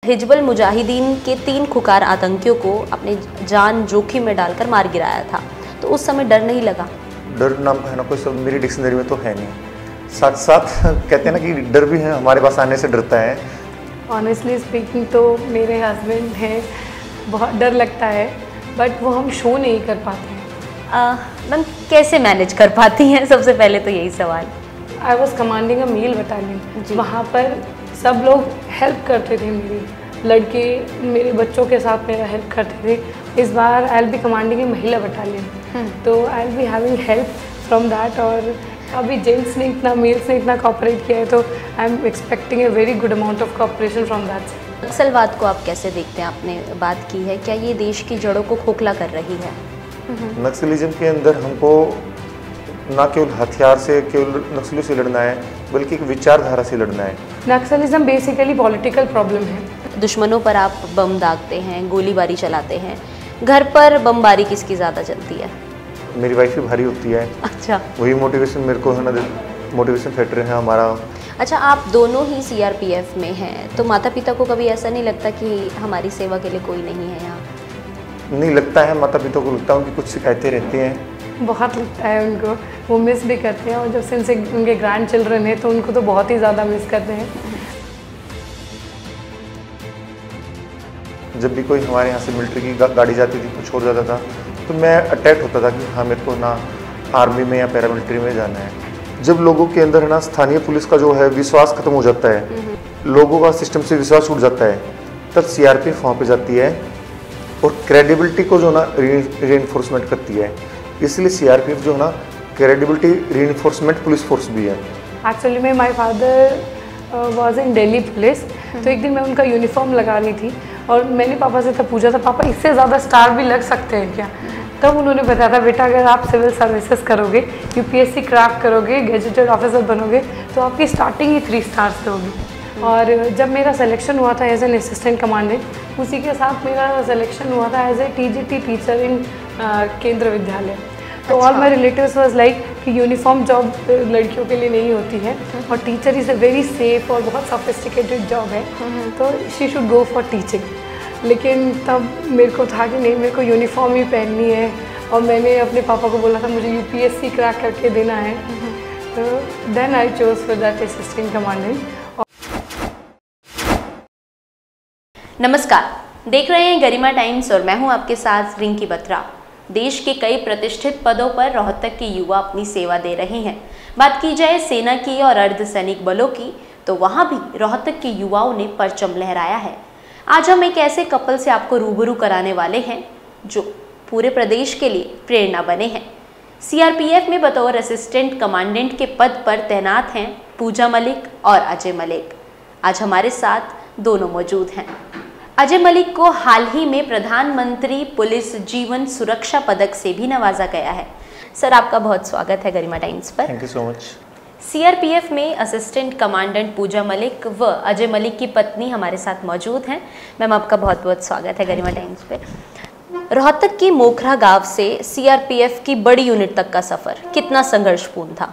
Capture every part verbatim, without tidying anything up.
हिजबुल मुजाहिदीन के तीन खुकार आतंकियों को अपने जान जोखिम में डालकर मार गिराया था, तो उस समय डर नहीं लगा? डर नाम का है ना कोई शब्द मेरी डिक्शनरी में तो है नहीं। साथ साथ कहते हैं ना कि डर भी है, हमारे पास आने से डरता है। ऑनेस्टली स्पीकिंग तो मेरे हस्बैंड हैं, बहुत डर लगता है, बट वो हम शो नहीं कर पाते हैं। मैम कैसे मैनेज कर पाती हैं, सबसे पहले तो यही सवाल। I was commanding a male battalion, वहाँ पर सब लोग हेल्प करते थे, मेरी लड़के मेरे बच्चों के साथ मेरा हेल्प करते थे। इस बार I will be commanding a महिला बटालियन, तो I will be having help from that. और अभी जेंट्स ने इतना, मेल्स ने इतना कॉपरेट किया है, तो I am expecting a very good amount of cooperation from that. नक्सलवाद को आप कैसे देखते हैं? आपने बात की है, क्या ये देश की जड़ों को खोखला कर रही है? नक्सलिज्म के अंदर हमको ना केवल हथियार से, केवल नक्सलियों से लड़ना है, बल्कि एक विचारधारा से लड़ना है। नक्सलिज्म बेसिकली पॉलिटिकल प्रॉब्लम है। दुश्मनों पर आप बम दागते हैं, गोलीबारी चलाते हैं, घर पर बमबारी किसकी ज़्यादा चलती है? मेरी वाइफ भी भारी होती है। अच्छा, वही मोटिवेशन मेरे को है ना, मोटिवेशन फैक्टर है हमारा। अच्छा, आप दोनों ही सीआरपीएफ में हैं, तो माता पिता को कभी ऐसा नहीं लगता कि हमारी सेवा के लिए कोई नहीं है यहाँ? नहीं लगता है, माता पिता को लगता है, उनकी कुछ शिकायतें रहती हैं। बहुत लगता है उनको, वो मिस भी करते हैं, और जब से उनसे उनके ग्रैंड चिल्ड्रन है तो उनको तो बहुत ही ज़्यादा मिस करते हैं। जब भी कोई हमारे यहाँ से मिलिट्री की गा, गाड़ी जाती थी, कुछ छोड़ जाता था, तो मैं अटैच होता था कि हाँ मेरे को ना आर्मी में या पैरामिलिट्री में जाना है। जब लोगों के अंदर है ना स्थानीय पुलिस का जो है विश्वास खत्म हो जाता है, लोगों का सिस्टम से विश्वास उठ जाता है, तब सीआरपीएफ वहाँ पे जाती है और क्रेडिबिलिटी को जो ना रीइंफोर्समेंट करती है। इसलिए सीआरपीएफ जो है ना क्रेडिबिलिटी रीइंफोर्समेंट पुलिस फोर्स भी है। एक्चुअली में my father was in Delhi police, तो एक दिन मैं उनका यूनिफॉर्म लगा रही थी और मैंने पापा से तब पूछा था, पापा इससे ज़्यादा स्टार भी लग सकते हैं क्या? तब उन्होंने बताया था, बेटा अगर आप सिविल सर्विसेज करोगे, यूपीएससी क्रैक करोगे, गेजेटेड ऑफिसर बनोगे, तो आपकी स्टार्टिंग ही थ्री स्टार से होगी। और जब मेरा सिलेक्शन हुआ था एज एन असिस्टेंट कमांडेंट, उसी के साथ मेरा सिलेक्शन हुआ था as a TGT teacher in Kendra Vidyalaya. तो all my relatives was like कि यूनिफॉर्म जॉब लड़कियों के लिए नहीं होती है, और teacher is a very safe और बहुत सोफिस्टिकेटेड जॉब है, तो she should go for teaching. लेकिन तब मेरे को था कि नहीं, मेरे को यूनिफॉर्म ही पहननी है, और मैंने अपने पापा को बोला था मुझे यूपीएससी क्रैक करके देना है, तो then I chose for that assistant commandant. नमस्कार, देख रहे हैं गरिमा टाइम्स और मैं हूं आपके साथ रिंकी बत्रा। देश के कई प्रतिष्ठित पदों पर रोहतक के युवा अपनी सेवा दे रहे हैं। बात की जाए सेना की और अर्धसैनिक बलों की, तो वहां भी रोहतक के युवाओं ने परचम लहराया है। आज हम एक ऐसे कपल से आपको रूबरू कराने वाले हैं जो पूरे प्रदेश के लिए प्रेरणा बने हैं। सीआरपीएफ में बतौर असिस्टेंट कमांडेंट के पद पर तैनात हैं पूजा मलिक और अजय मलिक। आज हमारे साथ दोनों मौजूद हैं। अजय मलिक को हाल ही में प्रधानमंत्री पुलिस जीवन सुरक्षा पदक से भी नवाजा गया है। सर, आपका बहुत स्वागत है गरिमा टाइम्स पर। Thank you so much. CRPF में असिस्टेंट कमांडेंट पूजा मलिक व अजय मलिक की पत्नी हमारे साथ मौजूद हैं। मैम, आपका बहुत बहुत स्वागत है गरिमा टाइम्स पे। रोहतक के मोखरा गांव से सीआरपीएफ की बड़ी यूनिट तक का सफ़र कितना संघर्षपूर्ण था?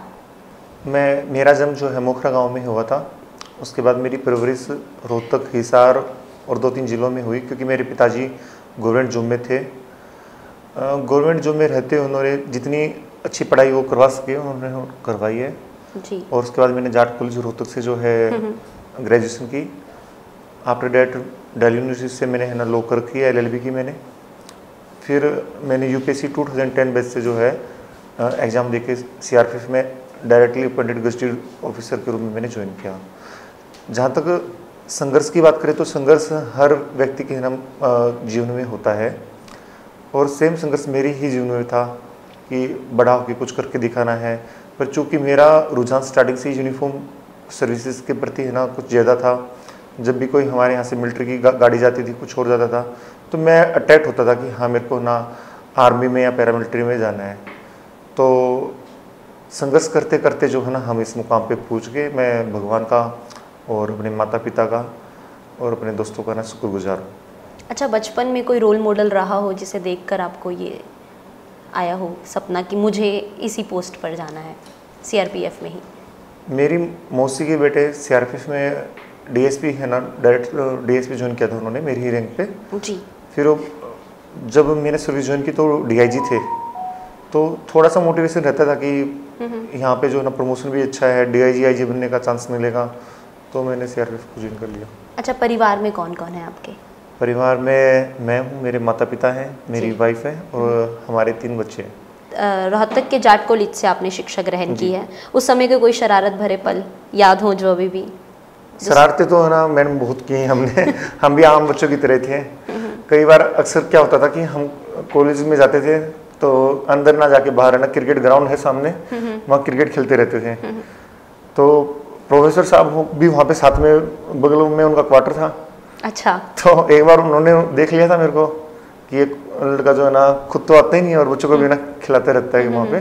मैं मेरा जन्म जो है मोखरा गांव में हुआ था। उसके बाद मेरी परवरिश रोहतक, हिसार और दो तीन ज़िलों में हुई, क्योंकि मेरे पिताजी गवर्नमेंट जॉब में थे। गवर्नमेंट जॉब में रहते उन्होंने जितनी अच्छी पढ़ाई वो करवा सके उन्होंने करवाई है जी। और उसके बाद मैंने जाट कॉलेज रोहतक से जो है ग्रेजुएशन की। आफ्टर डेट दिल्ली यूनिवर्सिटी से मैंने है ना लॉ कर की, एलएलबी की मैंने। फिर मैंने UPSC two thousand ten batch से जो है एग्ज़ाम दे के सीआरपीएफ में डायरेक्टली अपॉइंटेड गजेटेड ऑफिसर के रूप में मैंने ज्वाइन किया। जहाँ तक संघर्ष की बात करें तो संघर्ष हर व्यक्ति के ना जीवन में होता है, और सेम संघर्ष मेरे ही जीवन में था कि बड़ा होकर कुछ करके दिखाना है। पर चूँकि मेरा रुझान स्टार्टिंग से यूनिफॉर्म सर्विसेज के प्रति है ना कुछ ज़्यादा था, जब भी कोई हमारे यहाँ से मिलिट्री की गा, गाड़ी जाती थी, कुछ छोड़ जाता था, तो मैं अटैच होता था कि हाँ मेरे को ना आर्मी में या पैरामिलिट्री में जाना है। तो संघर्ष करते करते जो है ना हम इस मुकाम पे पहुँच गए। मैं भगवान का और अपने माता पिता का और अपने दोस्तों का ना शुक्रगुजार हूँ। अच्छा, बचपन में कोई रोल मॉडल रहा हो जिसे देखकर आपको ये आया हो सपना कि मुझे इसी पोस्ट पर जाना है सीआरपीएफ में ही? मेरी मौसी के बेटे सीआरपीएफ में डीएसपी है ना, डायरेक्ट डीएसपी ज्वाइन किया था उन्होंने मेरी ही रैंक पे जी। फिर वो जब मैंने सर्विस ज्वाइन की तो डीआईजी थे, तो थोड़ा सा मोटिवेशन रहता था कि यहाँ पे जो है ना प्रमोशन भी अच्छा है, डीआईजी आईजी बनने का चांस मिलेगा, तो मैंने सीआरपीएफ को ज्वाइन कर लिया। अच्छा, परिवार में कौन कौन है आपके? परिवार में मैं हूँ, मेरे माता पिता हैं, मेरी वाइफ है और हमारे तीन बच्चे हैं। रोहतक के जाट कॉलेज से आपने शिक्षा ग्रहण की है, उस समय के कोई शरारत भरे पल याद हो जो अभी भी? शरारतें तो है ना मैडम बहुत की हैं हमने हम भी आम बच्चों की तरह थे। कई बार अक्सर क्या होता था कि हम कॉलेज में जाते थे तो अंदर ना जाके बाहर है ना क्रिकेट ग्राउंड है सामने, वहाँ क्रिकेट खेलते रहते थे। तो प्रोफेसर साहब भी वहाँ पे साथ में बगल में उनका क्वार्टर था। अच्छा। तो एक बार उन्होंने देख लिया था मेरे को कि एक लड़का जो है ना खुद तो आता ही नहीं है और बच्चों को भी ना खिलाते रहता है वहाँ पे,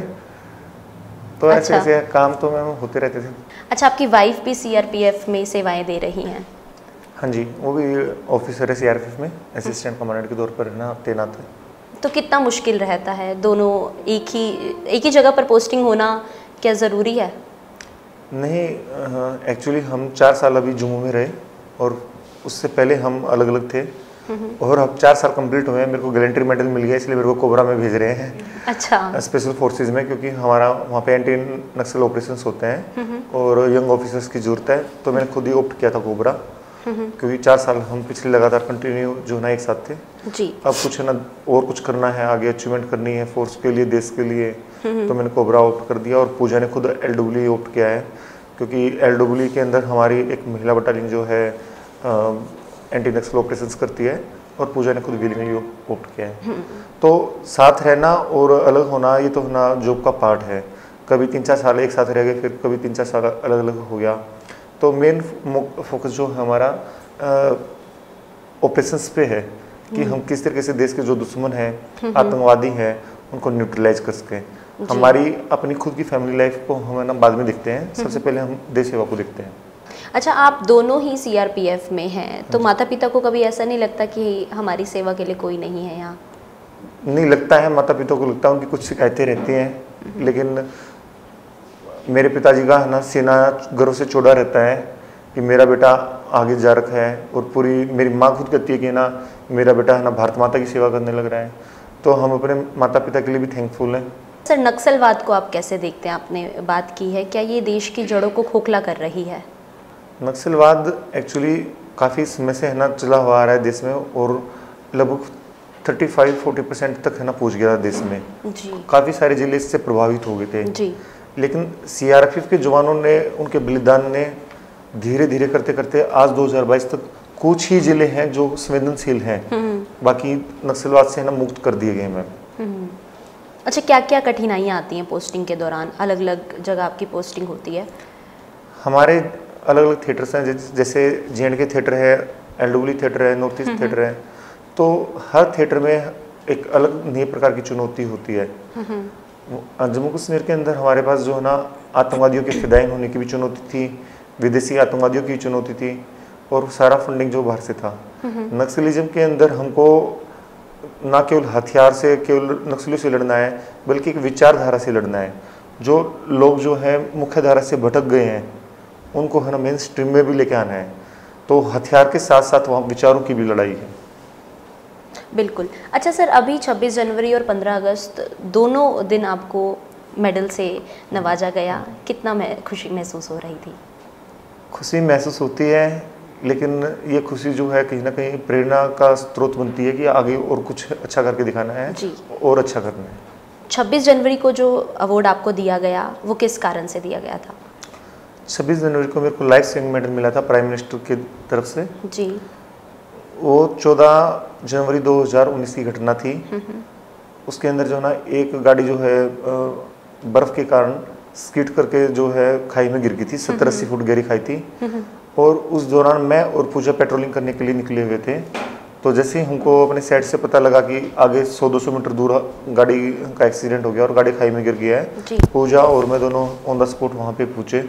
तो ऐसे ऐसे काम तो मैम होते रहते थे। अच्छा, आपकी वाइफ भी सीआरपीएफ में सेवाएं दे रही हैं? हाँ जी, वो भी ऑफिसर है सीआरपीएफ में, असिस्टेंट कमांडेंट के तौर पर है ना तैनात है। तो कितना मुश्किल रहता है दोनों एक ही एक ही जगह पर पोस्टिंग होना, क्या ज़रूरी है? नहीं, एक्चुअली हम चार साल अभी जम्मू में रहे और उससे पहले हम अलग अलग थे और अब चार साल कंप्लीट हुए हैं। मेरे को गैलेंट्री मेडल मिल गया, इसलिए मेरे को कोबरा में भेज रहे हैं। अच्छा। स्पेशल फोर्सेस में, क्योंकि हमारा वहाँ पे एंटी नक्सल ऑपरेशंस होते हैं और यंग ऑफिसर्स की जरूरत है, तो मैंने खुद ही ऑप्ट किया था कोबरा, क्योंकि चार साल हम पिछले लगातार कंटिन्यू जो ना एक साथ थे जी। अब कुछ है ना और कुछ करना है, आगे अचीवमेंट करनी है फोर्स के लिए, देश के लिए, तो मैंने कोबरा ऑप्ट कर दिया। और पूजा ने खुद एल डब्ल्यू ऑप्ट किया है, क्योंकि एल डब्ल्यू के अंदर हमारी एक महिला बटालियन जो है एंटी नक्सल ऑपरेशंस करती है और पूजा ने खुद विलिंगली ऑप्ट किया है। तो साथ रहना और अलग होना ये तो ना जॉब का पार्ट है। कभी तीन चार साल एक साथ रह गए, फिर कभी तीन चार साल अलग अलग हो गया। तो मेन फोकस जो है हमारा ऑपरेशंस पे है कि हम किस तरीके से देश के जो दुश्मन हैं, आतंकवादी हैं, उनको न्यूट्रलाइज कर सकें। हमारी अपनी खुद की फैमिली लाइफ को हम ना बाद में देखते हैं, सबसे पहले हम देश सेवा को देखते हैं। अच्छा, आप दोनों ही सीआरपीएफ में हैं, तो माता पिता को कभी ऐसा नहीं लगता कि हमारी सेवा के लिए कोई नहीं है यहाँ? नहीं लगता है, माता पिता को लगता है, उनकी कुछ शिकायतें रहती हैं, लेकिन मेरे पिताजी का है ना सीना गर्व से चौड़ा रहता है कि मेरा बेटा आगे जा रखा है। और पूरी मेरी माँ खुद कहती है कि ना मेरा बेटा है ना भारत माता की सेवा करने लग रहा है, तो हम अपने माता पिता के लिए भी थैंकफुल हैं। सर, नक्सलवाद को आप कैसे देखते हैं? आपने बात की है, क्या ये देश की जड़ों को खोखला कर रही है? नक्सलवाद एक्चुअली काफ़ी समय से है ना चला हुआ आ रहा है देश में और लगभग पैंतीस चालीस परसेंट तक है ना पहुंच गया देश में जी। काफ़ी सारे जिले इससे प्रभावित हो गए थे जी। लेकिन सीआरपीएफ के जवानों ने, उनके बलिदान ने धीरे धीरे करते करते आज दो हज़ार बाईस तक कुछ ही जिले हैं जो संवेदनशील हैं, बाकी नक्सलवाद से है ना मुक्त कर दिए गए मैम। अच्छा, क्या क्या कठिनाइयाँ आती हैं पोस्टिंग के दौरान? अलग अलग जगह आपकी पोस्टिंग होती है? हमारे अलग अलग थिएटर्स हैं, जैसे जे एंड के थिएटर है, एल डब्ल्यू थिएटर है, नॉर्थ ईस्ट थिएटर है, तो हर थिएटर में एक अलग नई प्रकार की चुनौती होती है। जम्मू कश्मीर के अंदर हमारे पास जो है ना आतंकवादियों के फिदायीन होने की भी चुनौती थी, विदेशी आतंकवादियों की चुनौती थी और सारा फंडिंग जो बाहर से था। नक्सलिज्म के अंदर हमको ना केवल हथियार से, केवल नक्सलियों से लड़ना है, बल्कि एक विचारधारा से लड़ना है। जो लोग जो है मुख्य धारा से भटक गए हैं उनको है ना मेन स्ट्रीम में भी लेके आना है, तो हथियार के साथ साथ वहाँ विचारों की भी लड़ाई है। बिल्कुल। अच्छा सर, अभी छब्बीस जनवरी और पंद्रह अगस्त दोनों दिन आपको मेडल से नवाजा गया, कितना मैं खुशी महसूस हो रही थी? खुशी महसूस होती है, लेकिन ये खुशी जो है कहीं ना कहीं प्रेरणा का स्रोत बनती है कि आगे और कुछ अच्छा करके दिखाना है जी। और अच्छा करना है। छब्बीस जनवरी को जो अवार्ड आपको दिया गया वो किस कारण से दिया गया था? छब्बीस जनवरी को मेरे को लाइफ सेविंग मेडल मिला था प्राइम मिनिस्टर की तरफ से जी। वो चौदह जनवरी दो हज़ार उन्नीस की घटना थी। उसके अंदर जो ना एक गाड़ी जो है बर्फ़ के कारण स्किड करके जो है खाई में गिर गई थी, सत्तर अस्सी फुट गहरी खाई थी। और उस दौरान मैं और पूजा पेट्रोलिंग करने के लिए निकले हुए थे, तो जैसे ही हमको अपने साइड से पता लगा कि आगे सौ दो सौ मीटर दूर गाड़ी का एक्सीडेंट हो गया और गाड़ी खाई में गिर गया है, पूजा और मैं दोनों ऑन द स्पॉट वहाँ पे पहुँचे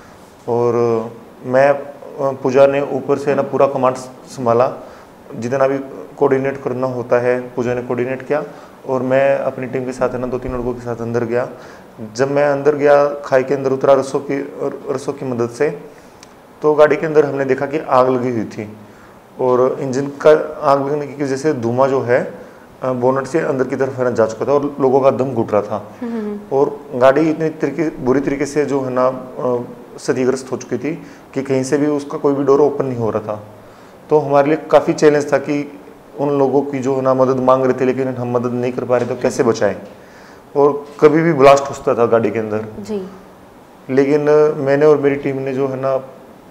और मैं पूजा ने ऊपर से ना पूरा कमांड संभाला, जितना भी कोऑर्डिनेट करना होता है पूजा ने कोऑर्डिनेट किया और मैं अपनी टीम के साथ है ना दो तीन लड़कों के साथ अंदर गया। जब मैं अंदर गया, खाई के अंदर उतरा रस्सों की रस्सों की मदद से, तो गाड़ी के अंदर हमने देखा कि आग लगी हुई थी और इंजन का आग लगने की वजह से धुआं जो है बोनट से अंदर की तरफ है ना जा चुका था और लोगों का दम घुट रहा था और गाड़ी इतनी तरीके बुरी तरीके से जो है ना क्षतिग्रस्त हो चुकी थी कि कहीं से भी उसका कोई भी डोर ओपन नहीं हो रहा था। तो हमारे लिए काफ़ी चैलेंज था कि उन लोगों की जो है ना मदद मांग रहे थे लेकिन हम मदद नहीं कर पा रहे तो कैसे बचाएं, और कभी भी ब्लास्ट होता था गाड़ी के अंदर जी। लेकिन मैंने और मेरी टीम ने जो है ना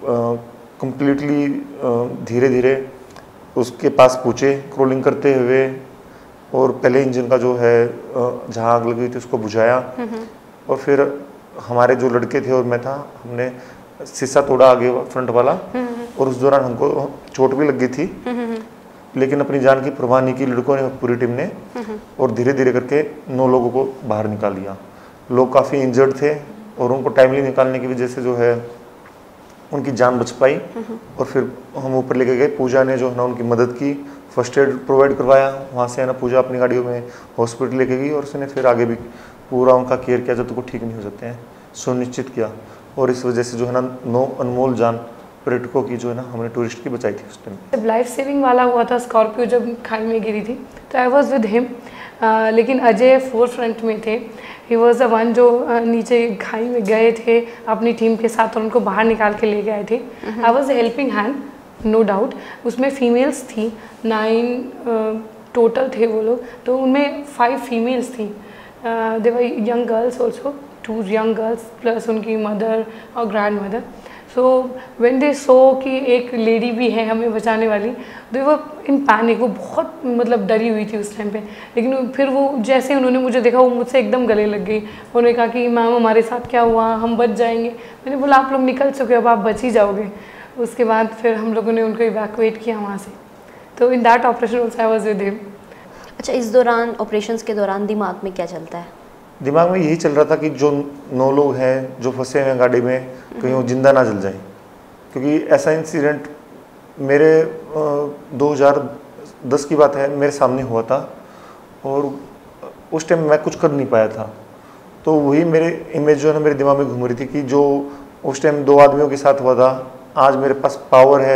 कंप्लीटली धीरे धीरे उसके पास पहुँचे क्रोलिंग करते हुए और पहले इंजन का जो है जहाँ आग लगी थी उसको बुझाया और फिर हमारे जो लड़के थे और मैं था हमने शीशा तोड़ा आगे फ्रंट वाला और उस दौरान हमको चोट भी लग गई थी लेकिन अपनी जान की परवाह नहीं की लड़कों ने, पूरी टीम ने, और धीरे धीरे करके नौ लोगों को बाहर निकाल लिया। लोग काफ़ी इंजर्ड थे और उनको टाइमली निकालने की वजह से जो है उनकी जान बच पाई और फिर हम ऊपर लेके गए। पूजा ने जो है ना उनकी मदद की, फर्स्ट एड प्रोवाइड करवाया, वहाँ से है ना पूजा अपनी गाड़ियों में हॉस्पिटल लेके गई और उसने फिर आगे भी पूरा उनका केयर किया जब तक वो ठीक नहीं हो जाते हैं, सुनिश्चित किया। और इस वजह से जो है ना नौ अनमोल जान पर्यटकों की जो है ना हमने टूरिस्ट की बचाई थी उस टाइम। जब लाइफ सेविंग वाला हुआ था स्कॉर्पियो जब खाई में गिरी थी तो आई वॉज विद हिम, लेकिन अजय फोर फ्रंट में थे। ही वॉज द वन जो uh, नीचे खाई में गए थे अपनी टीम के साथ और उनको बाहर निकाल के ले गए थे। I was helping hand no doubt. उसमें फीमेल्स थी, नाइन टोटल थे वो लोग, तो उनमें फाइव फीमेल्स थी। They were young girls also, two young girls plus उनकी मदर और grandmother. So when they saw कि एक लेडी भी है हमें बचाने वाली, दे वर इन पैनिक। वो बहुत मतलब डरी हुई थी उस टाइम पे, लेकिन फिर वो जैसे उन्होंने मुझे देखा वो मुझसे एकदम गले लग गई। उन्होंने कहा कि मैम हमारे साथ क्या हुआ, हम बच जाएंगे। मैंने बोला आप लोग निकल चुके हो, अब आप बच ही जाओगे। उसके बाद फिर हम लोगों ने उनको इवैक्यूएट किया वहाँ से। तो in that operation also I was with him. अच्छा, इस दौरान ऑपरेशंस के दौरान दिमाग में क्या चलता है? दिमाग में यही चल रहा था कि जो नौ लोग हैं जो फंसे हुए हैं गाड़ी में, कहीं वो जिंदा ना जल जाए, क्योंकि ऐसा इंसिडेंट मेरे दो हज़ार दस की बात है, मेरे सामने हुआ था और उस टाइम मैं कुछ कर नहीं पाया था। तो वही मेरे इमेज जो है ना मेरे दिमाग में घूम रही थी कि जो उस टाइम दो आदमियों के साथ हुआ था, आज मेरे पास पावर है,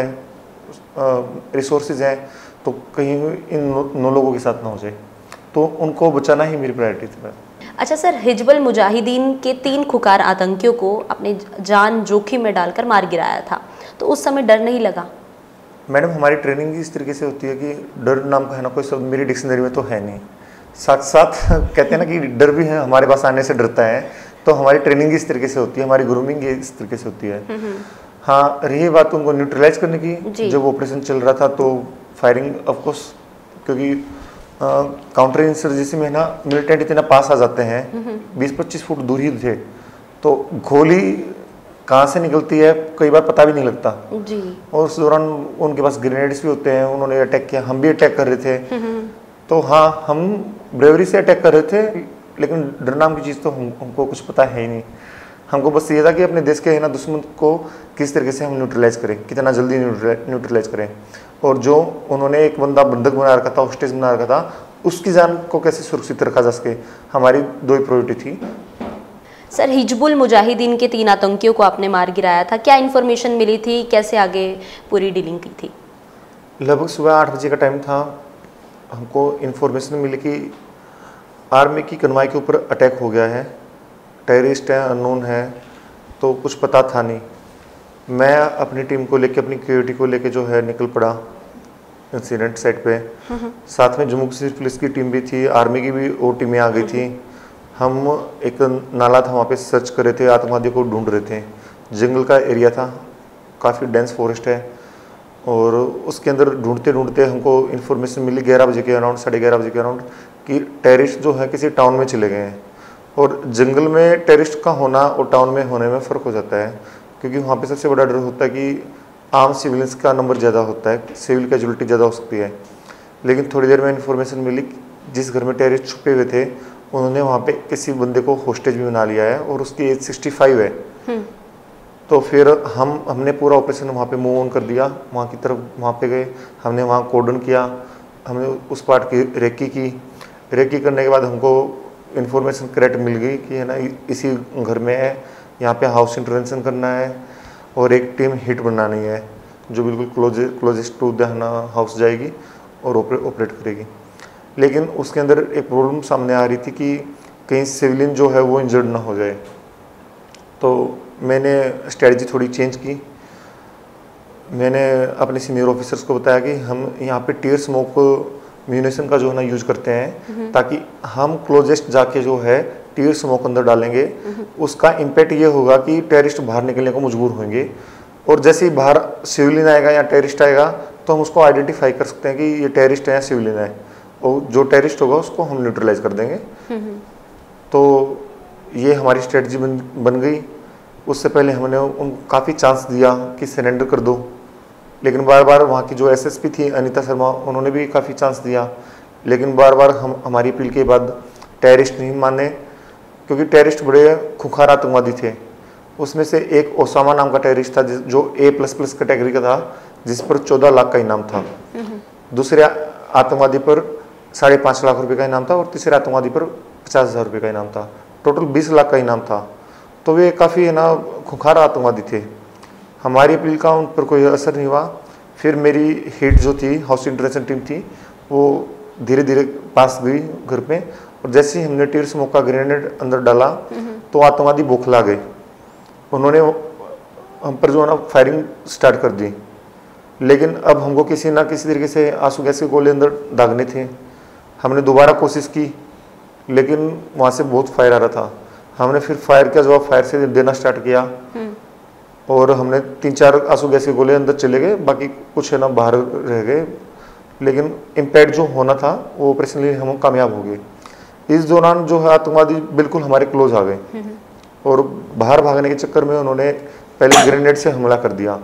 रिसोर्सेज हैं, तो कहीं इन नौ लोगों के साथ ना हो जाए, तो उनको बचाना ही मेरी प्रायोरिटी थी। अच्छा सर, हिजबुल मुजाहिदीन के तीन खुकार आतंकियों को अपने जान जोखिम में डालकर मार गिराया था, तो उस समय डर नहीं लगा? मैडम, हमारी ट्रेनिंग इस तरीके से होती है कि डर नाम का है ना कोई शब्द मेरी डिक्शनरी में तो है नहीं। साथ साथ कहते हैं ना कि डर भी है हमारे पास आने से डरता है, तो हमारी ट्रेनिंग इस तरीके से होती है, हमारी ग्रूमिंग इस तरीके से होती है। हाँ, रही बात उनको न्यूट्रलाइज करने की, जब ऑपरेशन चल रहा था तो फायरिंग ऑफकोर्स, क्योंकि काउंटर इंसर्जेंसी में ना मिलिटेंट इतना पास आ जाते हैं, बीस पच्चीस फुट दूर ही थे, तो गोली कहाँ से निकलती है कई बार पता भी नहीं लगता जी। और उस दौरान उनके पास ग्रेनेड्स भी होते हैं, उन्होंने अटैक किया, हम भी अटैक कर रहे थे। तो हाँ, हम ब्रेवरी से अटैक कर रहे थे, लेकिन डर नाम की चीज़ तो हम हमको कुछ पता है ही नहीं। हमको बस ये था कि अपने देश के है ना दुश्मन को किस तरीके से हम न्यूट्रलाइज करें, कितना जल्दी न्यूट्रलाइज करें, और जो उन्होंने एक बंदा बंधक बना रखा था, हॉस्टेज बना रखा था, उसकी जान को कैसे सुरक्षित रखा जा सके, हमारी दो ही प्रायोरिटी थी। सर, हिजबुल मुजाहिदीन के तीन आतंकियों को आपने मार गिराया था, क्या इन्फॉर्मेशन मिली थी, कैसे आगे पूरी डीलिंग की थी? लगभग सुबह आठ बजे का टाइम था, हमको इन्फॉर्मेशन मिली कि आर्मी की कन्वाई के ऊपर अटैक हो गया है, टेररिस्ट है, अननोन है, तो कुछ पता था नहीं। मैं अपनी टीम को लेके, अपनी क्यूरिटी को लेके जो है निकल पड़ा इंसिडेंट साइट पे। साथ में जम्मू कश्मीर पुलिस की टीम भी थी, आर्मी की भी वो टीमें आ गई थी। हम एक नाला था वहाँ पे सर्च कर रहे थे, आतंकवादियों को ढूंढ रहे थे। जंगल का एरिया था, काफ़ी डेंस फॉरेस्ट है, और उसके अंदर ढूंढते ढूंढते हमको इन्फॉर्मेशन मिली ग्यारह बजे के अराउंड, साढ़े ग्यारह बजे के अराउंड, कि टेररिस्ट जो है किसी टाउन में चले गए हैं। और जंगल में टेररिस्ट का होना और टाउन में होने में फ़र्क हो जाता है, क्योंकि वहाँ पे सबसे बड़ा डर होता है कि आम सिविलियंस का नंबर ज़्यादा होता है, सिविल कैजुअलिटी ज़्यादा हो सकती है। लेकिन थोड़ी देर में इन्फॉर्मेशन मिली जिस घर में टेररिस्ट छुपे हुए थे, उन्होंने वहाँ पे किसी बंदे को होस्टेज भी बना लिया है और उसकी एज सिक्सटी फाइव है। तो फिर हम हमने पूरा ऑपरेशन वहाँ पे मूव ऑन कर दिया, वहाँ की तरफ वहाँ पे गए, हमने वहाँ कोर्डन किया, हमने उस पार्ट की रेकी की। रेकी करने के बाद हमको इन्फॉर्मेशन करेक्ट मिल गई कि है ना इसी घर में है, यहाँ पे हाउस इंटरवेंशन करना है, और एक टीम हिट बनानी है जो बिल्कुल close closest to the house जाएगी और ऑपरेट करेगी। लेकिन उसके अंदर एक प्रॉब्लम सामने आ रही थी कि कहीं सिविलियन जो है वो इंजर्ड ना हो जाए। तो मैंने स्ट्रेटजी थोड़ी चेंज की। मैंने अपने सीनियर ऑफिसर्स को बताया कि हम यहाँ पे टीयर स्मोक म्यूनिशन का जो है ना यूज करते हैं, ताकि हम क्लोजेस्ट जाके जो है टीयर स्मोक अंदर डालेंगे, उसका इम्पैक्ट ये होगा कि टेररिस्ट बाहर निकलने को मजबूर होंगे, और जैसे ही बाहर सिविलियन आएगा या टेररिस्ट आएगा तो हम उसको आइडेंटिफाई कर सकते हैं कि ये टेररिस्ट है या सिविलियन है, और जो टेररिस्ट होगा उसको हम न्यूट्रलाइज कर देंगे। तो ये हमारी स्ट्रेटजी बन बन गई। उससे पहले हमने उन काफ़ी चांस दिया कि सरेंडर कर दो, लेकिन बार बार वहाँ की जो एसएसपी थी अनीता शर्मा, उन्होंने भी काफ़ी चांस दिया, लेकिन बार बार हम हमारी अपील के बाद टेररिस्ट नहीं माने, क्योंकि टेररिस्ट बड़े खुखार आतंकवादी थे। उसमें से एक ओसामा नाम का टेररिस्ट था जो ए प्लस प्लस कैटेगरी का था, जिस पर चौदह लाख का इनाम था। दूसरे आतंकवादी पर साढ़े पाँच लाख रुपए का इनाम था, और तीसरे आतंकवादी पर पचास हज़ार रुपये का इनाम था। टोटल बीस लाख का इनाम था। तो वे काफ़ी है ना खुखार आतंकवादी थे। हमारी अपील का उन पर कोई असर नहीं हुआ। फिर मेरी हिट जो थी, हाउस इंटरवेंशन टीम थी, वो धीरे धीरे पास गई घर पे, और जैसे ही हमने टीयर स्मोक का ग्रेनेड अंदर डाला तो आतंकवादी बौखला गए। उन्होंने हम पर जो है ना फायरिंग स्टार्ट कर दी, लेकिन अब हमको किसी ना किसी तरीके से आंसू गैस के गोले अंदर दागने थे। हमने दोबारा कोशिश की, लेकिन वहाँ से बहुत फायर आ रहा था। हमने फिर फायर का जवाब फायर से देना स्टार्ट किया, और हमने तीन चार आंसू गैस के गोले अंदर चले गए, बाकी कुछ है ना बाहर रह गए, लेकिन इम्पैक्ट जो होना था वो ऑपरेशनली हम कामयाब हो गए। इस दौरान जो है आतंकवादी बिल्कुल हमारे क्लोज आ गए, और बाहर भागने के चक्कर में उन्होंने पहले ग्रेनेड से हमला कर दिया।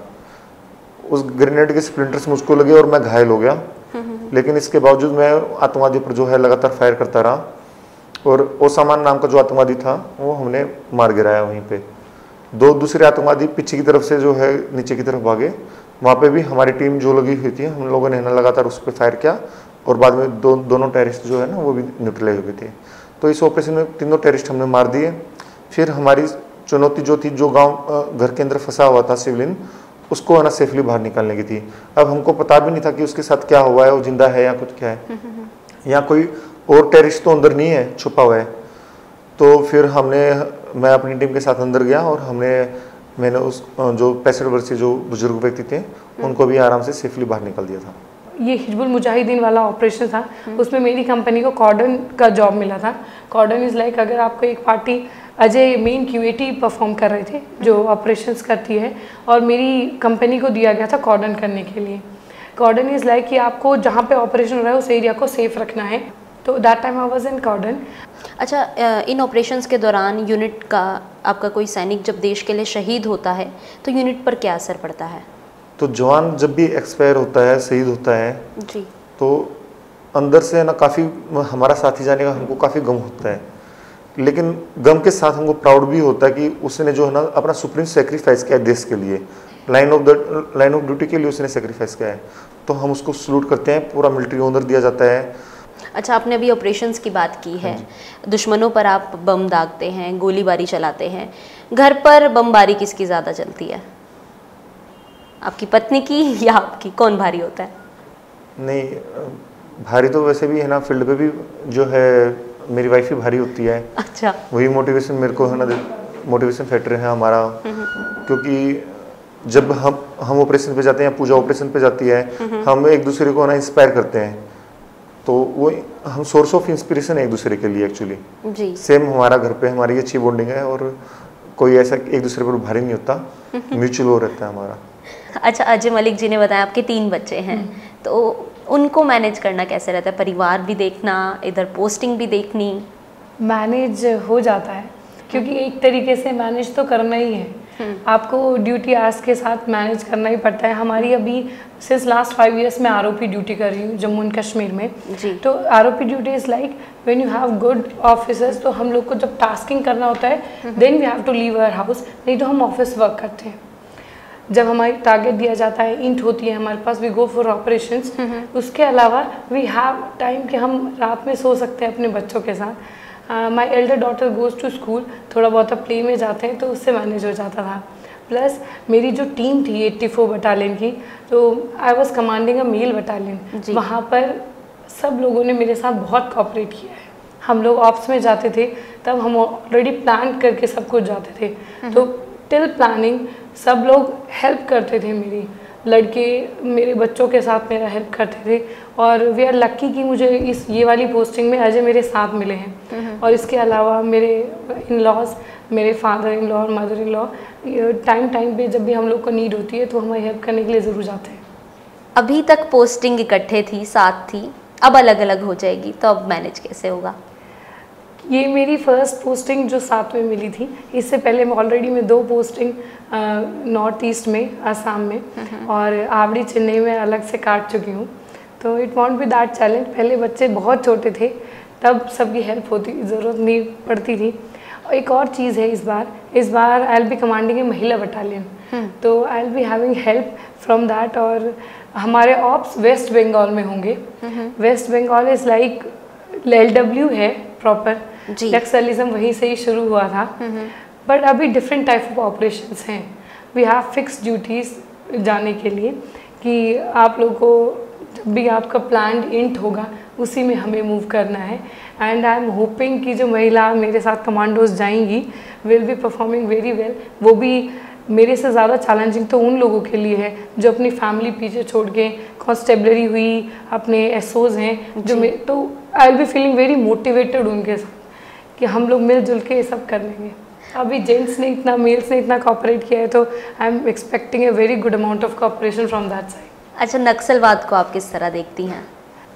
उस ग्रेनेड के स्प्लिंटर्स मुझको लगे और मैं घायल हो गया, लेकिन इसके बावजूद मैं आतंकवादी पर जो है लगातार फायर करता रहा, और ओसामान नाम का जो आतंकवादी था वो हमने मार गिराया वहीं पे। दो दूसरे आतंकवादी पीछे की तरफ से जो है नीचे की तरफ भागे, वहाँ पे भी हमारी टीम जो लगी हुई थी, हम लोगों ने ना लगातार उस पर फायर किया, और बाद में दो दोनों टेररिस्ट जो है ना वो भी न्यूट्रलाइज हो गए थे। तो इस ऑपरेशन में तीनों टेररिस्ट हमने मार दिए। फिर हमारी चुनौती जो थी, जो गांव घर के अंदर फंसा हुआ था सिविलियन, उसको है ना सेफली बाहर निकालने की थी। अब हमको पता भी नहीं था कि उसके साथ क्या हुआ है, वो जिंदा है या कुछ क्या है, या कोई और टेररिस्ट तो अंदर नहीं है, छुपा हुआ है। तो फिर हमने मैं अपनी टीम के साथ अंदर गया, और हमने मैंने उस जो पैंसठ वर्षीय जो बुजुर्ग व्यक्ति थे उनको भी आराम से सेफली बाहर निकाल दिया था। ये हिजबुल मुजाहिदीन वाला ऑपरेशन था, उसमें मेरी कंपनी को कॉर्डन का जॉब मिला था। कॉर्डन इज़ लाइक अगर आपको एक पार्टी अजय मेन क्यूएटी परफॉर्म कर रहे थे जो ऑपरेशंस करती है, और मेरी कंपनी को दिया गया था कॉर्डन करने के लिए। कॉर्डन इज़ लाइक कि आपको जहाँ पे ऑपरेशन हो रहा है उस एरिया को सेफ रखना है। तो that time I was in cordon. अच्छा, इन ऑपरेशंस के दौरान यूनिट का आपका कोई सैनिक जब देश के लिए शहीद होता है तो यूनिट पर क्या असर पड़ता है? तो जवान जब भी एक्सपायर होता है, शहीद होता है जी, तो अंदर से ना काफ़ी हमारा साथी जाने का हमको काफ़ी गम होता है, लेकिन गम के साथ हमको प्राउड भी होता है कि उसने जो है ना अपना सुप्रीम सेक्रीफाइस किया है देश के लिए, line of the line of duty के लिए उसने सेक्रीफाइस किया है। तो हम उसको सल्यूट करते हैं, पूरा मिलिट्री ऑनर दिया जाता है। अच्छा, आपने अभी ऑपरेशंस की बात की है, दुश्मनों पर आप बम दागते हैं, गोलीबारी चलाते हैं। घर पर बमबारी किसकी ज़्यादा चलती है, आपकी पत्नी की या आपकी? कौन भारी होता है? नहीं, भारी तो वैसे भी है ना, फील्ड पे भी जो है मेरी वाइफ ही भारी होती है। अच्छा, वही मोटिवेशन मेरे को है ना, मोटिवेशन फैक्टर है हमारा, क्योंकि जब हम हम ऑपरेशन पे जाते हैं या पूजा ऑपरेशन पे जाती है, हम एक दूसरे को ना इंस्पायर करते हैं, तो वो हम सोर्स ऑफ इंस्पिरेशन है एक दूसरे के लिए एक्चुअली। जी, सेम हमारा घर पे हमारी अच्छी बॉन्डिंग है, और कोई ऐसा एक दूसरे पर भारी नहीं होता, म्यूचुअल हो रहता है हमारा। अच्छा, अजय मलिक जी ने बताया आपके तीन बच्चे हैं, तो उनको मैनेज करना कैसे रहता है? परिवार भी देखना, इधर पोस्टिंग भी देखनी। मैनेज हो जाता है, क्योंकि एक तरीके से मैनेज तो करना ही है, आपको ड्यूटी आवर्स के साथ मैनेज करना ही पड़ता है। हमारी अभी सिंस लास्ट फाइव इयर्स में आरओपी ड्यूटी कर रही हूँ जम्मू एंड कश्मीर में। जी। तो ROP duty is like when you have good officers, तो हम लोग को जब टास्किंग करना होता है then we have to leave our house, नहीं तो हम ऑफिस वर्क करते हैं। जब हमारी टारगेट दिया जाता है, इंट होती है हमारे पास, वी गो फॉर ऑपरेशंस। उसके अलावा वी हैव टाइम कि हम रात में सो सकते हैं अपने बच्चों के साथ। My elder daughter goes to school, थोड़ा बहुत प्ले में जाते हैं तो उससे मैनेज हो जाता था। प्लस मेरी जो टीम थी चौरासी बटालियन की, तो I was commanding a male battalion. वहाँ पर सब लोगों ने मेरे साथ बहुत कोऑपरेट किया है। हम लोग ऑप्स में जाते थे तब हम ऑलरेडी प्लान करके सब कुछ जाते थे, तो टिल प्लानिंग सब लोग हेल्प करते थे। मेरी लड़के मेरे बच्चों के साथ मेरा हेल्प करते थे, और वी आर लक्की कि मुझे इस ये वाली पोस्टिंग में अजय मेरे साथ मिले हैं। और इसके अलावा मेरे इन लॉज, मेरे फादर इन लॉ और mother in law time time पे जब भी हम लोग को नीड होती है तो हमारी हेल्प करने के लिए ज़रूर जाते हैं। अभी तक पोस्टिंग इकट्ठे थी, साथ थी, अब अलग अलग हो जाएगी, तो अब मैनेज कैसे होगा? ये मेरी फ़र्स्ट पोस्टिंग जो साथ में मिली थी। इससे पहले मैं ऑलरेडी मैं दो पोस्टिंग नॉर्थ ईस्ट में, असम में और आवड़ी चेन्नई में अलग से काट चुकी हूँ, तो it won't be that challenge. पहले बच्चे बहुत छोटे थे तब सबकी हेल्प होती, ज़रूरत नहीं पड़ती थी। और एक और चीज़ है, इस बार इस बार I will be commanding a महिला बटालियन, तो I will be having help from that. और हमारे ऑप्स वेस्ट बंगाल में होंगे। West Bengal is like L W है प्रॉपर, नक्सलिज्म वहीं से ही शुरू हुआ था, बट अभी डिफरेंट टाइप ऑफ ऑपरेशंस हैं। वी हैव फिक्स ड्यूटीज़ जाने के लिए कि आप लोगों को जब भी आपका प्लान इंट होगा उसी में हमें मूव करना है। एंड आई एम होपिंग कि जो महिला मेरे साथ कमांडोज जाएंगी will be performing very well. वो भी मेरे से ज़्यादा चैलेंजिंग तो उन लोगों के लिए है जो अपनी फैमिली पीछे छोड़ के कांस्टेबलरी हुई, अपने एसओज हैं जो मैं, तो I will be feeling very motivated उनके साथ कि हम लोग मिलजुल के ये सब कर लेंगे। अभी जेंट्स ने इतना, मेल्स ने इतना कॉपरेट किया है, तो I am expecting a very good amount of cooperation from that side. अच्छा, नक्सलवाद को आप किस तरह देखती हैं?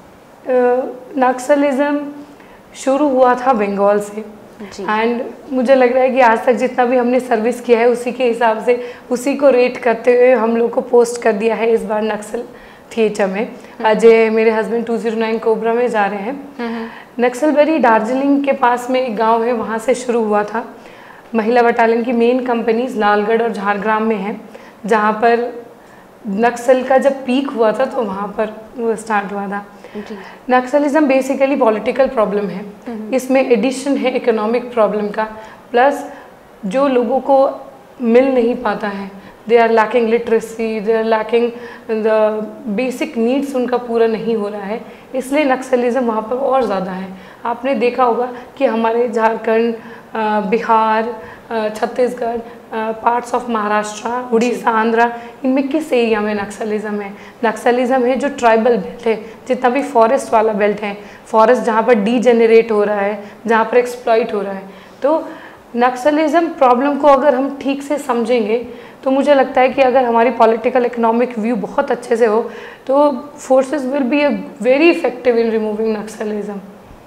नक्सलिज्म शुरू हुआ था बंगाल से, एंड मुझे लग रहा है कि आज तक जितना भी हमने सर्विस किया है उसी के हिसाब से, उसी को रेट करते हुए हम लोग को पोस्ट कर दिया है इस बार नक्सल थिएटर में। अजय मेरे husband two zero nine cobra में जा रहे हैं। नक्सलबरी दार्जिलिंग के पास में एक गांव है, वहाँ से शुरू हुआ था। महिला बटालियन की मेन कंपनीज लालगढ़ और झारग्राम में है, जहाँ पर नक्सल का जब पीक हुआ था तो वहाँ पर वो स्टार्ट हुआ था। नक्सलिज्म बेसिकली पॉलिटिकल प्रॉब्लम है, इसमें एडिशन है इकोनॉमिक प्रॉब्लम का, प्लस जो लोगों को मिल नहीं पाता है, they are lacking literacy, they are lacking the basic needs, उनका पूरा नहीं हो रहा है, इसलिए नक्सलिज्म वहाँ पर और ज़्यादा है। आपने देखा होगा कि हमारे झारखंड, बिहार, छत्तीसगढ़, पार्ट्स ऑफ महाराष्ट्र, उड़ीसा, आंध्रा, इनमें किस एरिया में नक्सलिज्म है? नक्सलिज्म है जो ट्राइबल बेल्ट है, जितना भी फॉरेस्ट वाला बेल्ट है, फॉरेस्ट जहाँ पर डीजेनरेट हो रहा है, जहाँ पर एक्सप्लॉइट हो रहा है। तो नक्सलिज्म प्रॉब्लम को अगर हम ठीक से समझेंगे तो मुझे लगता है कि अगर हमारी पॉलिटिकल इकोनॉमिक व्यू बहुत अच्छे से हो तो forces will be a very effective in removing naxalism.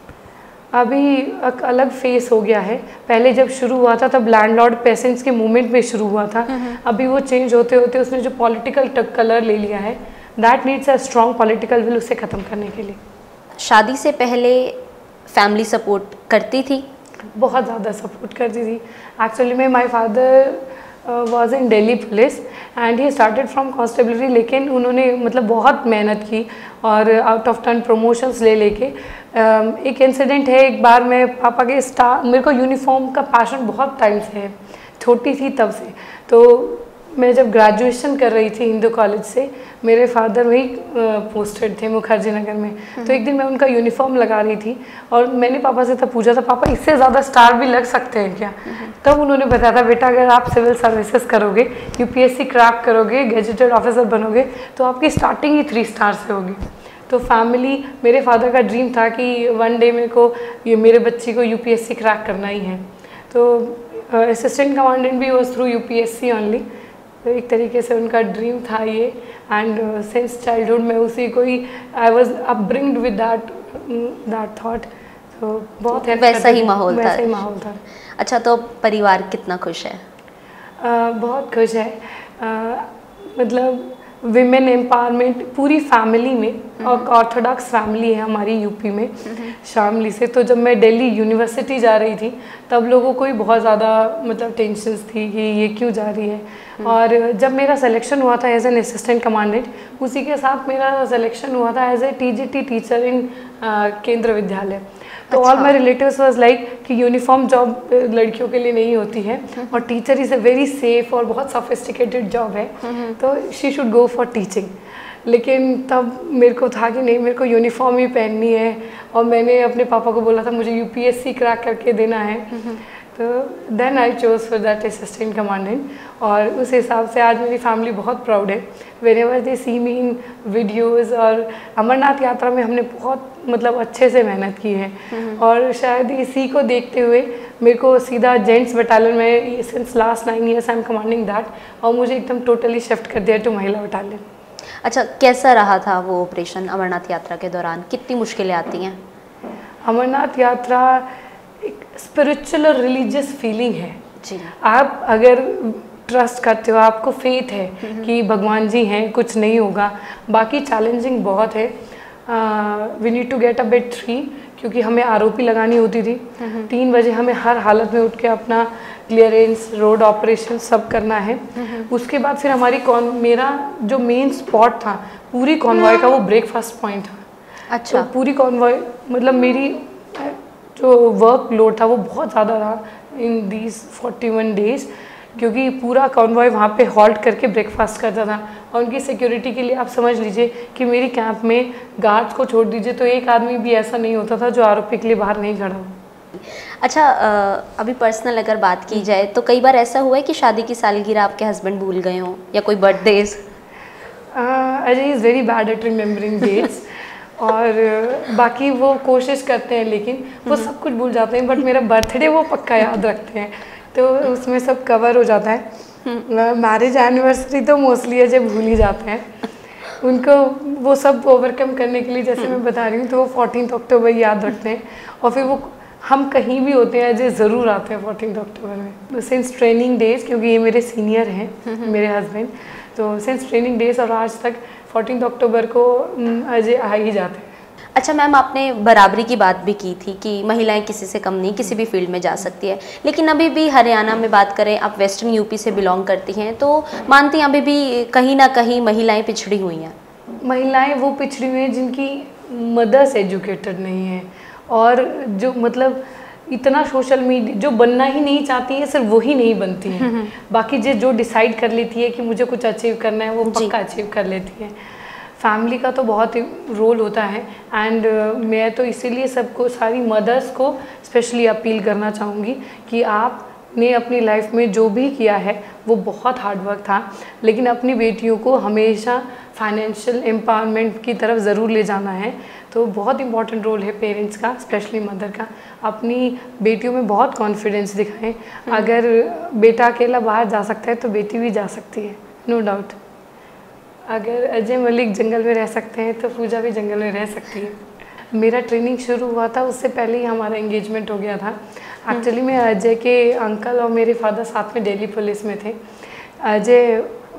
अभी एक अलग फेस हो गया है, पहले जब शुरू हुआ था तब लैंडलॉर्ड पेसेंट्स के मूवमेंट में शुरू हुआ था, अभी वो चेंज होते होते उसने जो पॉलिटिकल कलर ले लिया है, that needs a strong political will उसे ख़त्म करने के लिए। शादी से पहले फैमिली सपोर्ट करती थी? बहुत ज़्यादा सपोर्ट करती थी। एक्चुअली में my father was in Delhi police and he started from constabulary, लेकिन उन्होंने मतलब बहुत मेहनत की और आउट ऑफ टर्न प्रमोशंस ले लेके uh, एक इंसिडेंट है, एक बार मैं पापा के स्टाफ, मेरे को यूनिफॉर्म का पैशन बहुत टाइम से है, छोटी थी तब से, तो मैं जब ग्रेजुएशन कर रही थी हिंदू कॉलेज से, मेरे फादर वहीं पोस्टेड थे मुखर्जी नगर में, तो एक दिन मैं उनका यूनिफॉर्म लगा रही थी और मैंने पापा से तब पूछा था, पापा इससे ज़्यादा स्टार भी लग सकते हैं क्या? तब उन्होंने बताया था, बेटा अगर आप सिविल सर्विसेज करोगे, यूपीएससी क्रैक करोगे, गेजेटेड ऑफिसर बनोगे, तो आपकी स्टार्टिंग ही थ्री स्टार से होगी। तो फैमिली, मेरे फादर का ड्रीम था कि वन डे मेरे को, ये मेरे बच्ची को यूपीएससी क्रैक करना ही है, तो असिस्टेंट कमांडेंट भी वॉज थ्रू यूपीएससी ओनली, तो एक तरीके से उनका ड्रीम था ये। एंड सिंस चाइल्डहुड में उसी को ही I was upbringed with that that thought, तो बहुत हेल्प वैसा ही माहौल था। वैसा ही माहौल था। अच्छा, तो परिवार कितना खुश है? uh, बहुत खुश है, uh, मतलब विमेन एम्पावरमेंट पूरी फैमिली में और ऑर्थोडॉक्स फैमिली है हमारी यूपी में, शामली से। तो जब मैं दिल्ली यूनिवर्सिटी जा रही थी तब लोगों को ही बहुत ज़्यादा मतलब टेंशन्स थी कि ये क्यों जा रही है। और जब मेरा सिलेक्शन हुआ था एज एन असिस्टेंट कमांडेंट, उसी के साथ मेरा सिलेक्शन हुआ था as a TGT teacher in Kendra Vidyalaya. तो all my relatives was like कि यूनिफॉर्म जॉब लड़कियों के लिए नहीं होती है और teacher is a very safe और बहुत सोफिस्टिकेटेड जॉब है, तो she should go for teaching. लेकिन तब मेरे को था कि नहीं, मेरे को यूनिफॉर्म ही पहननी है और मैंने अपने पापा को बोला था मुझे यूपीएससी क्रैक करके देना है। तो then I chose for that assistant commandant, और उस हिसाब से आज मेरी फैमिली बहुत प्राउड है। Wherever they see me in videos. और अमरनाथ यात्रा में हमने बहुत मतलब अच्छे से मेहनत की है और शायद इसी को देखते हुए मेरे को सीधा जेंट्स बटालियन में since last nine years I am commanding that, और मुझे एकदम टोटली शिफ्ट कर दिया टू महिला बटालियन। अच्छा, कैसा रहा था वो ऑपरेशन अमरनाथ यात्रा के दौरान? कितनी मुश्किलें आती हैं? अमरनाथ यात्रा एक स्पिरिचुअल और रिलीजियस फीलिंग है जी। आप अगर ट्रस्ट करते हो, आपको फेथ है कि भगवान जी हैं, कुछ नहीं होगा। बाकी चैलेंजिंग बहुत है। We need to get a बेट थ्री, क्योंकि हमें आरोपी लगानी होती थी। तीन बजे हमें हर हालत में उठ के अपना क्लियरेंस, रोड ऑपरेशन सब करना है। उसके बाद फिर हमारी कॉन मेरा जो मेन स्पॉट था पूरी कॉन्वॉय का, वो ब्रेकफास्ट पॉइंट था। अच्छा। तो पूरी कॉन्वॉय मतलब मेरी जो वर्क लोड था वो बहुत ज़्यादा था in these forty one days, क्योंकि पूरा कॉन्वॉय वहाँ पे हॉल्ट करके ब्रेकफास्ट करता था। और उनकी सिक्योरिटी के लिए आप समझ लीजिए कि मेरी कैंप में गार्ड्स को छोड़ दीजिए तो एक आदमी भी ऐसा नहीं होता था जो आरोपी के लिए बाहर नहीं खड़ा हो। अच्छा, अभी पर्सनल अगर बात की जाए तो कई बार ऐसा हुआ है कि शादी की सालगिरह आपके हस्बैंड भूल गए हों या कोई birthdays? Ajay is very bad at remembering dates और बाकी वो कोशिश करते हैं लेकिन वो सब कुछ भूल जाते हैं, बट मेरा बर्थडे वो पक्का याद रखते हैं, तो उसमें सब कवर हो जाता है। मैरिज एनिवर्सरी तो मोस्टली अजय भूल ही जाते हैं। उनको वो सब ओवरकम करने के लिए, जैसे मैं बता रही हूँ, तो वो फोर्टीन अक्टूबर याद रखते हैं और फिर वो हम कहीं भी होते हैं अजय ज़रूर आते हैं फोर्टीन अक्टूबर में। सिंस ट्रेनिंग डेज, क्योंकि ये मेरे सीनियर हैं मेरे हस्बैंड, तो सिंस ट्रेनिंग डेज और आज तक फोर्टीन अक्टूबर को अजय आ ही जाते हैं। अच्छा मैम, आपने बराबरी की बात भी की थी कि महिलाएं किसी से कम नहीं, किसी भी फील्ड में जा सकती है, लेकिन अभी भी हरियाणा में बात करें, आप वेस्टर्न यूपी से बिलोंग करती हैं, तो मानती हैं अभी भी कहीं ना कहीं महिलाएं पिछड़ी हुई हैं? महिलाएं वो पिछड़ी हुई हैं जिनकी मदर्स एजुकेटेड नहीं है और जो मतलब इतना सोशल मीडिया जो बनना ही नहीं चाहती है, सिर्फ वही नहीं बनती है। बाकी जो जो डिसाइड कर लेती है कि मुझे कुछ अचीव करना है वो पक्का अचीव कर लेती है। फैमिली का तो बहुत ही रोल होता है एंड uh, मैं तो इसीलिए सबको, सारी मदर्स को स्पेशली अपील करना चाहूँगी कि आपने अपनी लाइफ में जो भी किया है वो बहुत हार्ड वर्क था, लेकिन अपनी बेटियों को हमेशा फाइनेंशियल एम्पावरमेंट की तरफ ज़रूर ले जाना है। तो बहुत इंपॉर्टेंट रोल है पेरेंट्स का, स्पेशली मदर का। अपनी बेटियों में बहुत कॉन्फिडेंस दिखाएं। अगर बेटा अकेला बाहर जा सकता है तो बेटी भी जा सकती है, नो डाउट। अगर अजय मलिक जंगल में रह सकते हैं तो पूजा भी जंगल में रह सकती है। मेरा ट्रेनिंग शुरू हुआ था उससे पहले ही हमारा एंगेजमेंट हो गया था। एक्चुअली मैं अजय के अंकल और मेरे फादर साथ में दिल्ली पुलिस में थे। अजय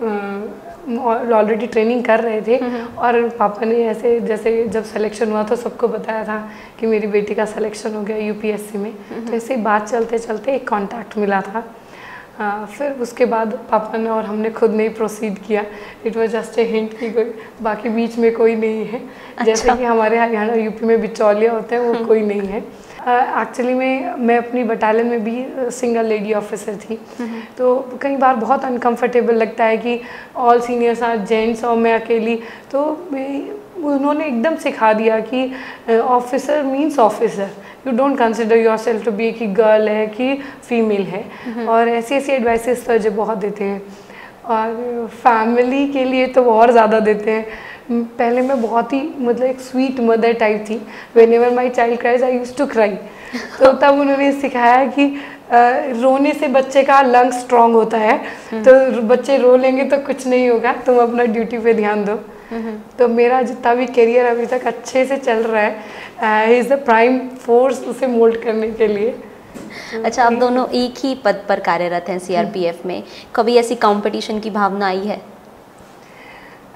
ऑलरेडी ट्रेनिंग कर रहे थे और पापा ने ऐसे जैसे जब सिलेक्शन हुआ तो सबको बताया था कि मेरी बेटी का सिलेक्शन हो गया यूपीएससी में। तो ऐसे ही बात चलते चलते एक कॉन्टैक्ट मिला था। आ, फिर उसके बाद पापा ने और हमने खुद नहीं प्रोसीड किया। It was just a hint कि कोई बाकी बीच में कोई नहीं है। अच्छा। जैसे कि हमारे हरियाणा यूपी में बिचौलिया होते हैं, वो कोई नहीं है। एक्चुअली में मैं अपनी बटालियन में भी सिंगल लेडी ऑफिसर थी, तो कई बार बहुत अनकंफर्टेबल लगता है कि ऑल सीनियर्स आर जेंट्स और मैं अकेली। तो उन्होंने एकदम सिखा दिया कि officer means officer, you don't consider yourself to be कि गर्ल है कि फीमेल है। और ऐसी ऐसी एडवाइसेस तो जो बहुत देते हैं और फैमिली के लिए तो और ज़्यादा देते हैं। पहले मैं बहुत ही मतलब एक स्वीट मदर टाइप थी। Whenever my child cries I used to cry. तो तब उन्होंने सिखाया कि uh, रोने से बच्चे का लंग स्ट्रॉन्ग होता है, तो बच्चे रो लेंगे तो कुछ नहीं होगा, तुम अपना ड्यूटी पे ध्यान दो। तो मेरा जितना भी करियर अभी तक अच्छे से चल रहा है, he is the prime force उसे मोल्ड करने के लिए। अच्छा, आप दोनों एक ही पद पर कार्यरत हैं सीआरपीएफ में, कभी ऐसी कंपटीशन की भावना आई है?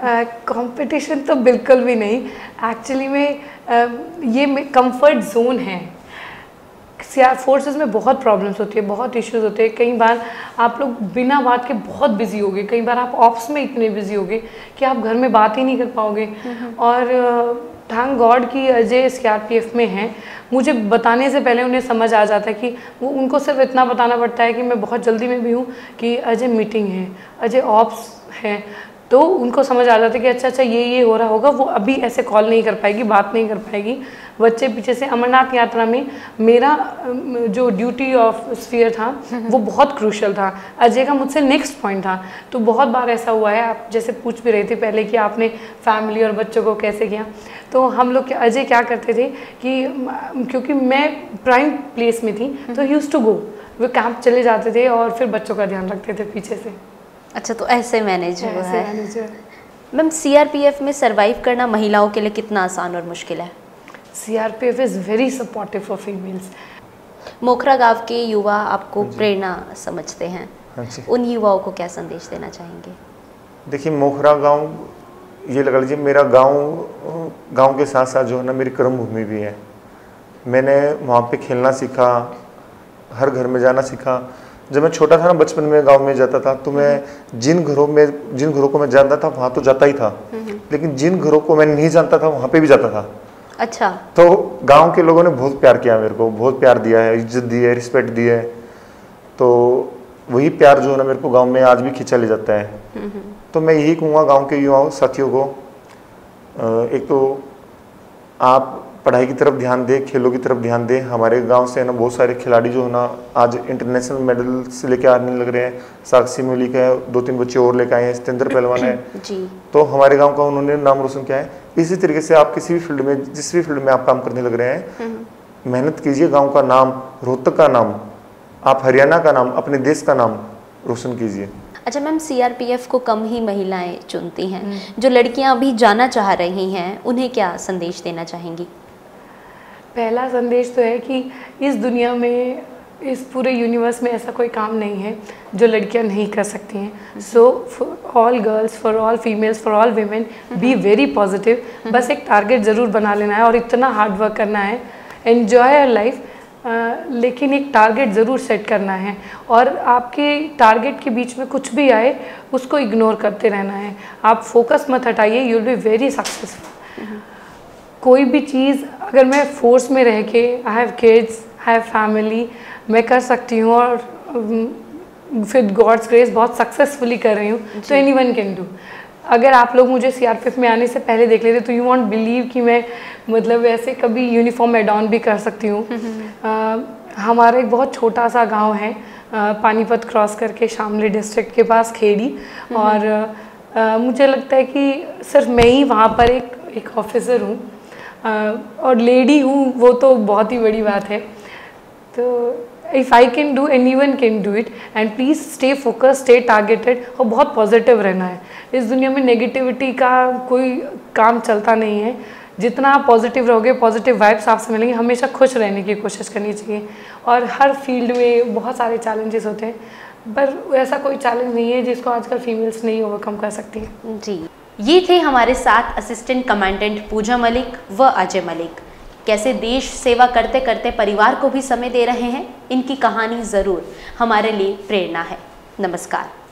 कंपटीशन uh, तो बिल्कुल भी नहीं। एक्चुअली में uh, ये कंफर्ट जोन है। सीआर फोर्सेस में बहुत प्रॉब्लम्स होती है, बहुत इश्यूज होते हैं। कई बार आप लोग बिना बात के बहुत बिजी होगे, कई बार आप ऑप्स में इतने बिजी होगे कि आप घर में बात ही नहीं कर पाओगे। और थैंक गॉड कि अजय सीआरपीएफ में हैं। मुझे बताने से पहले उन्हें समझ आ जाता है कि वो उनको सिर्फ इतना बताना पड़ता है कि मैं बहुत जल्दी में भी हूँ कि अजय मीटिंग है, अजय ऑप्स है, तो उनको समझ आ जाता है कि अच्छा अच्छा ये ये हो रहा होगा। वो अभी ऐसे कॉल नहीं कर पाएगी, बात नहीं कर पाएगी। बच्चे पीछे से अमरनाथ यात्रा में मेरा जो ड्यूटी ऑफ स्फीयर था वो बहुत क्रूशल था, अजय का मुझसे नेक्स्ट पॉइंट था। तो बहुत बार ऐसा हुआ है, आप जैसे पूछ भी रहे थे पहले कि आपने फैमिली और बच्चों को कैसे किया, तो हम लोग अजय क्या करते थे कि क्योंकि मैं प्राइम प्लेस में थी तो यूज्ड टू गो, वो कैंप चले जाते थे और फिर बच्चों का ध्यान रखते थे पीछे से। अच्छा, तो ऐसे मैनेज हुआ ऐसे है। मैनेज है। मैम, सीआरपीएफ में सरवाइव करना महिलाओं के लिए कितना आसान और मुश्किल है? CRPF is very supportive for females. Mokhra गांव के युवा आपको प्रेरणा समझते हैं, हाँ जी। उन युवाओं को क्या संदेश देना चाहेंगे? देखिए, मोखरा गांव ये लगा लीजिए मेरा गांव गांव के साथ साथ जो है ना मेरी कर्मभूमि भी है। मैंने वहाँ पे खेलना सीखा, हर घर में जाना सीखा। जब मैं छोटा था ना, बचपन में गांव में जाता था, तो मैं जिन घरों में जिन घरों को मैं जानता था वहाँ तो जाता ही था, लेकिन जिन घरों को मैं नहीं जानता था वहाँ पे भी जाता था। अच्छा। तो गांव के लोगों ने बहुत प्यार किया मेरे को, बहुत प्यार दिया है, इज्जत दी है, रिस्पेक्ट दी है। तो वही प्यार जो है ना मेरे को गांव में आज भी खींचा ले जाता है। तो मैं यही कहूँगा गांव के युवाओं साथियों को, एक तो आप पढ़ाई की तरफ ध्यान दें, खेलों की तरफ ध्यान दें। हमारे गांव से है ना बहुत सारे खिलाड़ी जो है ना आज इंटरनेशनल मेडल से लेके आने लग रहे हैं। साक्षी मलिक है, दो तीन बच्चे और लेके आए हैं, सतेंद्र पहलवान है जी। तो हमारे गांव का उन्होंने नाम रोशन किया है। इसी तरीके से आप किसी भी फील्ड में, जिस भी फील्ड में आप काम करने लग रहे हैं, मेहनत कीजिए, गाँव का नाम, रोहतक का नाम, आप हरियाणा का नाम, अपने देश का नाम रोशन कीजिए। अच्छा मैम, सीआरपीएफ को कम ही महिलाएं चुनती हैं, जो लड़कियां अभी जाना चाह रही हैं उन्हें क्या संदेश देना चाहेंगी? पहला संदेश तो है कि इस दुनिया में, इस पूरे यूनिवर्स में ऐसा कोई काम नहीं है जो लड़कियां नहीं कर सकती हैं। So for all girls, for all females, for all women, be very positive. बस एक टारगेट ज़रूर बना लेना है और इतना हार्ड वर्क करना है, एन्जॉय योर लाइफ, लेकिन एक टारगेट ज़रूर सेट करना है। और आपके टारगेट के बीच में कुछ भी आए उसको इग्नोर करते रहना है। आप फोकस मत हटाइए, you will be very successful. कोई भी चीज़ अगर मैं फोर्स में रह के, I have kids, I have family, मैं कर सकती हूँ और विद गॉड्स ग्रेस बहुत सक्सेसफुली कर रही हूँ, तो एनी वन कैन डू। अगर आप लोग मुझे सीआरपीएफ में आने से पहले देख लेते तो यू वॉन्ट बिलीव कि मैं मतलब ऐसे कभी यूनिफॉर्म एड ऑन भी कर सकती हूँ। हमारा एक बहुत छोटा सा गांव है, आ, पानीपत क्रॉस करके शामली डिस्ट्रिक्ट के पास खेड़ी, और आ, मुझे लगता है कि सिर्फ मैं ही वहाँ पर एक एक ऑफिसर हूँ और लेडी हूँ, वो तो बहुत ही बड़ी बात है। तो if I can do, any one can do it. And please stay focus, stay targeted और बहुत पॉजिटिव रहना है। इस दुनिया में नेगेटिविटी का कोई काम चलता नहीं है। जितना आप पॉजिटिव रहोगे, पॉजिटिव वाइब्स आपसे मिलेंगे। हमेशा खुश रहने की कोशिश करनी चाहिए। और हर फील्ड में बहुत सारे चैलेंजेस होते हैं, पर ऐसा कोई चैलेंज नहीं है जिसको आजकल फीमेल्स नहीं ओवरकम कर सकती हैं। जी, ये थे हमारे साथ असिस्टेंट कमांडेंट पूजा मलिक व अजय मलिक। कैसे देश सेवा करते करते परिवार को भी समय दे रहे हैं, इनकी कहानी ज़रूर हमारे लिए प्रेरणा है। नमस्कार।